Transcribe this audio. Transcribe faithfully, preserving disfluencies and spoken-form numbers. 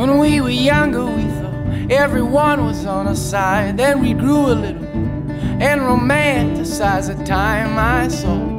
When we were younger, we thought everyone was on our side. Then we grew a little and romanticized the time I saw